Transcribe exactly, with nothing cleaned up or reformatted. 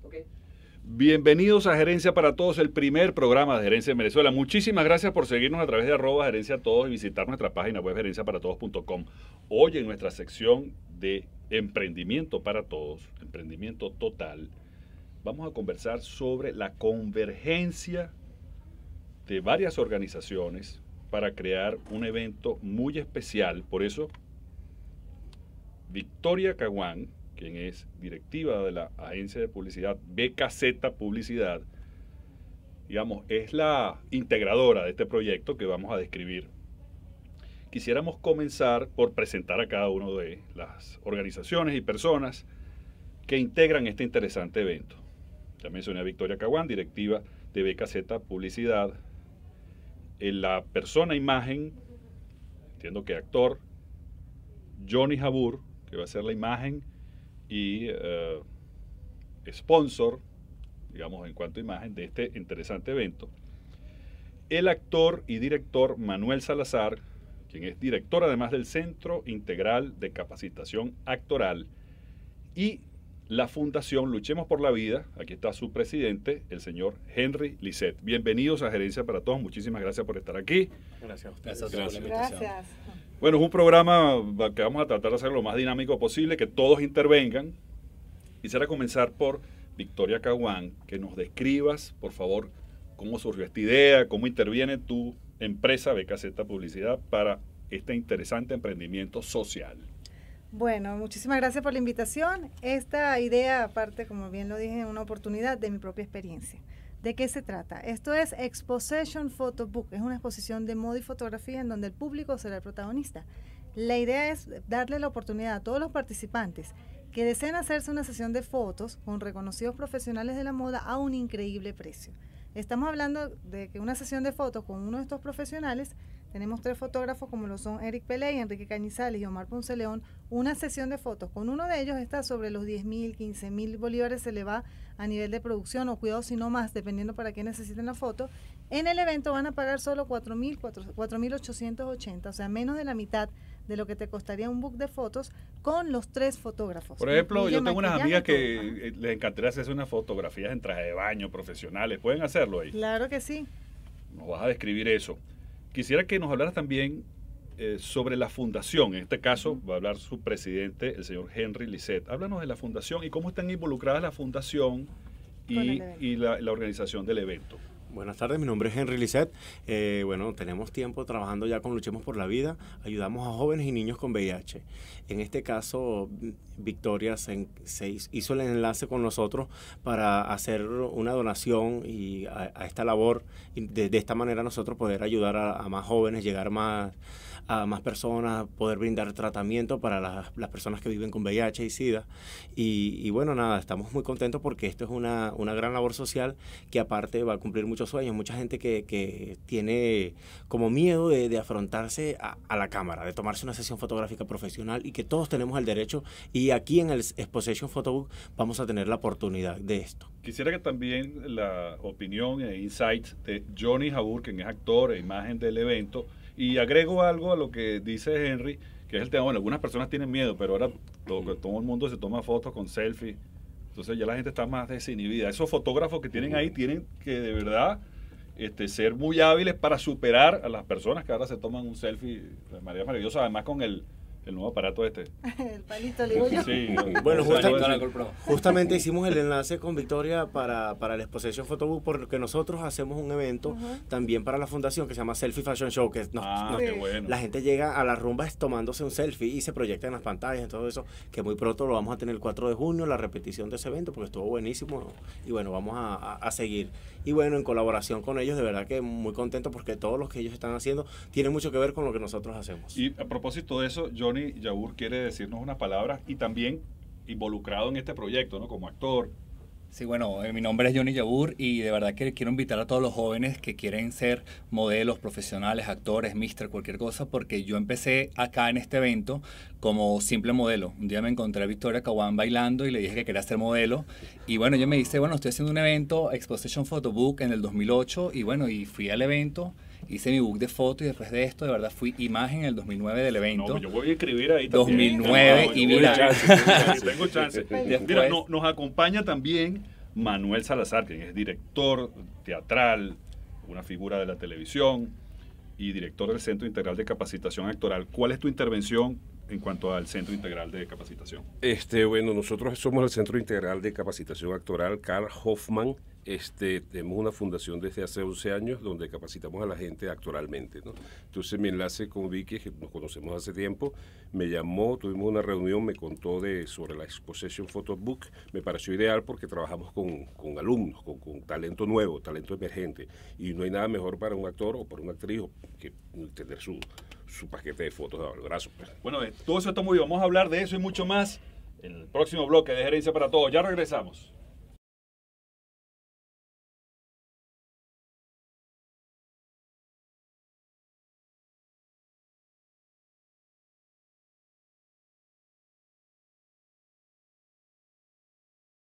Okay. Bienvenidos a Gerencia para Todos, el primer programa de Gerencia en Venezuela. Muchísimas gracias por seguirnos a través de arroba Gerencia a Todos y visitar nuestra página web gerencia para todos punto com. Hoy en nuestra sección de Emprendimiento para Todos, Emprendimiento Total, vamos a conversar sobre la convergencia de varias organizaciones para crear un evento muy especial. Por eso, Victoria Caguán, quien es directiva de la agencia de publicidad B K Z Publicidad, digamos, es la integradora de este proyecto que vamos a describir. Quisiéramos comenzar por presentar a cada una de las organizaciones y personas que integran este interesante evento. Ya mencioné a Victoria Caguán, directiva de B K Z Publicidad. En la persona imagen, entiendo que actor, Johnny Jabur, que va a ser la imagen y uh, sponsor, digamos, en cuanto a imagen de este interesante evento. El actor y director Manuel Salazar, quien es director además del Centro Integral de Capacitación Actoral, y la Fundación Luchemos por la Vida. Aquí está su presidente, el señor Henry Lisset. Bienvenidos a Gerencia para Todos. Muchísimas gracias por estar aquí. Gracias a ustedes. Gracias, Gracias. por la invitación. Gracias. Bueno, es un programa que vamos a tratar de hacer lo más dinámico posible, que todos intervengan. Quisiera comenzar por Victoria Caguán, que nos describas, por favor, cómo surgió esta idea, cómo interviene tu empresa B K Z Publicidad para este interesante emprendimiento social. Bueno, muchísimas gracias por la invitación. Esta idea, aparte, como bien lo dije, es una oportunidad de mi propia experiencia. ¿De qué se trata? Esto es Exposition Photo Book, es una exposición de moda y fotografía en donde el público será el protagonista. La idea es darle la oportunidad a todos los participantes que deseen hacerse una sesión de fotos con reconocidos profesionales de la moda a un increíble precio. Estamos hablando de que una sesión de fotos con uno de estos profesionales, tenemos tres fotógrafos como lo son Eric Peley, Enrique Cañizales y Omar Ponce León. Una sesión de fotos con uno de ellos está sobre los diez mil, quince mil bolívares, se le va a nivel de producción, o cuidado si no más, dependiendo para qué necesiten la foto. En el evento van a pagar solo cuatro mil ochocientos ochenta, o sea, menos de la mitad de lo que te costaría un book de fotos con los tres fotógrafos. Por ejemplo, Incluye yo tengo unas amigas que todo. les encantaría hacerse unas fotografías en traje de baño profesionales. ¿Pueden hacerlo ahí? Claro que sí. Nos vas a describir eso. Quisiera que nos hablaras también eh, sobre la fundación. En este caso uh-huh. va a hablar su presidente, el señor Henry Lisset. Háblanos de la fundación y cómo están involucradas la fundación y, y la, la organización del evento. Buenas tardes, mi nombre es Henry Lisset. Eh, bueno, tenemos tiempo trabajando ya con Luchemos por la Vida. Ayudamos a jóvenes y niños con V I H. En este caso, Victoria se, se hizo el enlace con nosotros para hacer una donación y a, a esta labor. Y de, de esta manera nosotros poder ayudar a, a más jóvenes, llegar más, a más personas, poder brindar tratamiento para las, las personas que viven con V I H y SIDA. Y, y bueno, nada, estamos muy contentos porque esto es una, una gran labor social que aparte va a cumplir muchos sueños. Mucha gente que, que tiene como miedo de, de afrontarse a, a la cámara, de tomarse una sesión fotográfica profesional, y que todos tenemos el derecho, y aquí en el Exposition Photo Book vamos a tener la oportunidad de esto. Quisiera que también la opinión e insights de Johnny Jabur, quien es actor e imagen del evento, y agrego algo a lo que dice Henry, que es el tema. Bueno, algunas personas tienen miedo, pero ahora todo, todo el mundo se toma fotos con selfie. Entonces ya la gente está más desinhibida. Esos fotógrafos que tienen ahí tienen que de verdad este, ser muy hábiles para superar a las personas que ahora se toman un selfie de manera maravillosa, además con el, el nuevo aparato este. El palito, le digo yo. Sí, no, bueno, no, justa, no, justamente hicimos el enlace con Victoria para, para la Exposition Photo Book, porque nosotros hacemos un evento uh-huh. también para la fundación que se llama Selfie Fashion Show, que nos, ah, nos, qué bueno. la gente llega a las rumbas tomándose un selfie y se proyecta en las pantallas y todo eso, que muy pronto lo vamos a tener el cuatro de junio, la repetición de ese evento, porque estuvo buenísimo, y bueno, vamos a, a, a seguir. Y bueno, en colaboración con ellos, de verdad que muy contento, porque todo lo que ellos están haciendo tiene mucho que ver con lo que nosotros hacemos. Y a propósito de eso, Johnny Jabur quiere decirnos unas palabras, y también involucrado en este proyecto, ¿no? Como actor. Sí, bueno, eh, mi nombre es Johnny Jabur y de verdad que quiero invitar a todos los jóvenes que quieren ser modelos, profesionales, actores, mister, cualquier cosa, porque yo empecé acá en este evento como simple modelo. Un día me encontré a Victoria Caguán bailando y le dije que quería ser modelo, y bueno, yo me dice, bueno, estoy haciendo un evento, Exposition Photo Book, en el dos mil ocho, y bueno, y fui al evento, hice mi book de fotos, y después de esto, de verdad, fui imagen en el dos mil nueve del evento. No, yo voy a escribir ahí también. dos mil nueve, no, y mira. Tengo chance. Tengo chance. Mira, no, nos acompaña también Manuel Salazar, quien es director teatral, una figura de la televisión y director del Centro Integral de Capacitación Actoral. ¿Cuál es tu intervención en cuanto al Centro Integral de Capacitación? Este, bueno, nosotros somos el Centro Integral de Capacitación Actoral Carl Hoffman. Este, tenemos una fundación desde hace once años donde capacitamos a la gente actoralmente, ¿no? Entonces mi enlace con Vicky, que nos conocemos hace tiempo, me llamó, tuvimos una reunión, me contó de, sobre la Exposition Photo Book, me pareció ideal porque trabajamos con, con alumnos, con, con talento nuevo, talento emergente, y no hay nada mejor para un actor o para una actriz que tener su, su paquete de fotos al brazo. Pues. Bueno, de todo eso está muy bien, vamos a hablar de eso y mucho más en el próximo bloque de Gerencia para Todos. Ya regresamos.